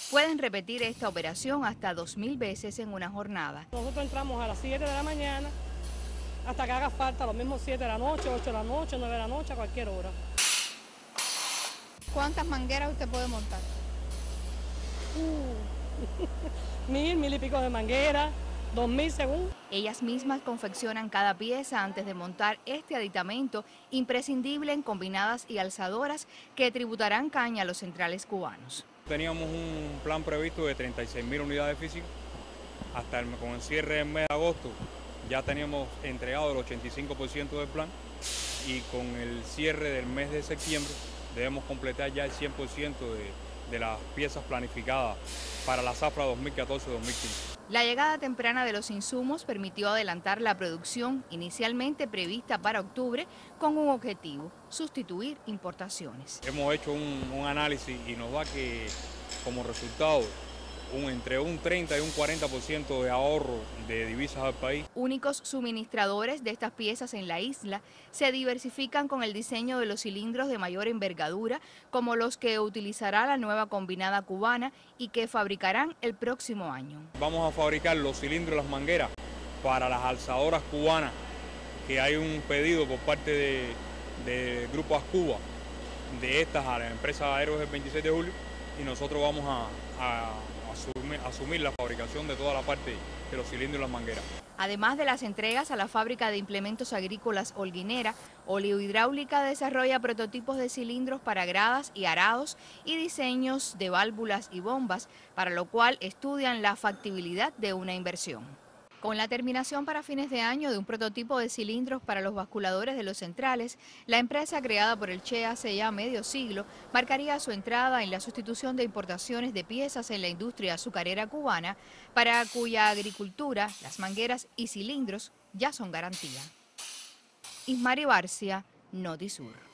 pueden repetir esta operación hasta 2000 veces en una jornada. Nosotros entramos a las 7 de la mañana hasta que haga falta, los mismos 7 de la noche, 8 de la noche, 9 de la noche, a cualquier hora. ¿Cuántas mangueras usted puede montar? 1000 y pico de mangueras, 2000 según. Ellas mismas confeccionan cada pieza antes de montar este aditamento imprescindible en combinadas y alzadoras que tributarán caña a los centrales cubanos. Teníamos un plan previsto de 36.000 unidades físicas. Con el cierre del mes de agosto ya teníamos entregado el 85% del plan y con el cierre del mes de septiembre debemos completar ya el 100% de las piezas planificadas para la zafra 2014-2015. La llegada temprana de los insumos permitió adelantar la producción inicialmente prevista para octubre con un objetivo: sustituir importaciones. Hemos hecho un análisis y nos da que como resultado entre un 30 y un 40% de ahorro de divisas al país. Únicos suministradores de estas piezas en la isla se diversifican con el diseño de los cilindros de mayor envergadura, como los que utilizará la nueva combinada cubana y que fabricarán el próximo año. Vamos a fabricar los cilindros y las mangueras para las alzadoras cubanas, que hay un pedido por parte de Grupo Ascuba de estas a la empresa Héroes del 26 de julio, y nosotros vamos a asumir la fabricación de toda la parte de los cilindros y las mangueras. Además de las entregas a la fábrica de implementos agrícolas Holguinera, Oleohidráulica desarrolla prototipos de cilindros para gradas y arados y diseños de válvulas y bombas, para lo cual estudian la factibilidad de una inversión. Con la terminación para fines de año de un prototipo de cilindros para los basculadores de los centrales, la empresa creada por el Che hace ya medio siglo marcaría su entrada en la sustitución de importaciones de piezas en la industria azucarera cubana, para cuya agricultura las mangueras y cilindros ya son garantía. Ismari Barcia, Notisur.